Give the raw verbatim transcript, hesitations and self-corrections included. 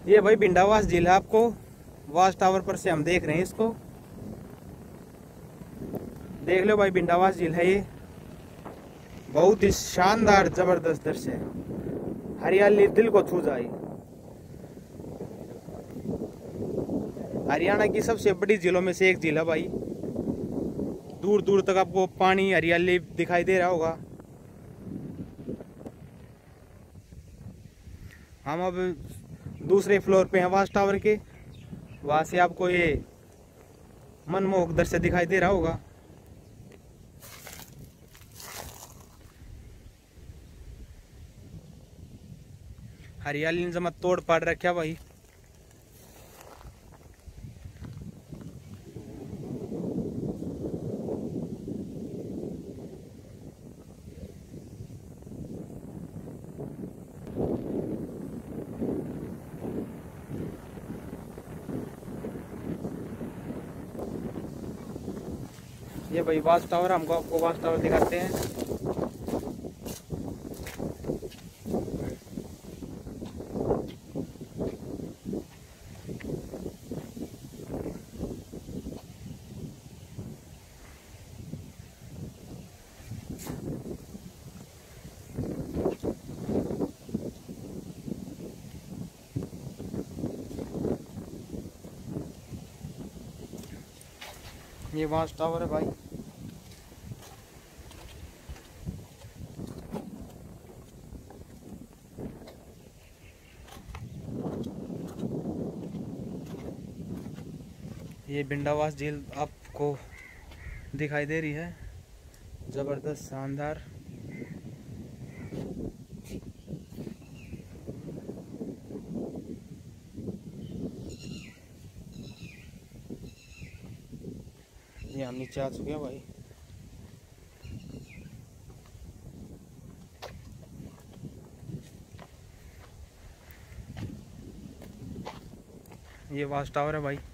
ये भाई भिंडावास झील है, आपको वाच टावर पर से हम देख रहे हैं इसको। देख लो भाई, भिंडावास झील है ये। बहुत ही शानदार जबरदस्त दृश्य है, हरियाली दिल को छू जाए। हरियाणा की सबसे बड़ी झीलों में से एक झील है भाई। दूर दूर तक आपको पानी हरियाली दिखाई दे रहा होगा। हम अब दूसरे फ्लोर पे हैं वाच टावर के, वहां से आपको ये मनमोहक दृश्य दिखाई दे रहा होगा। हरियाली ने जमा तोड़ पाड़ रखा भाई। ये भाई वाच टावर, हमको आपको वाच टावर दिखाते हैं। ये वाच टावर है भाई। ये भिंडावास झील आपको दिखाई दे रही है, जबरदस्त शानदार। ये हम नीचे आ चुके हैं भाई। ये वाच टावर है भाई।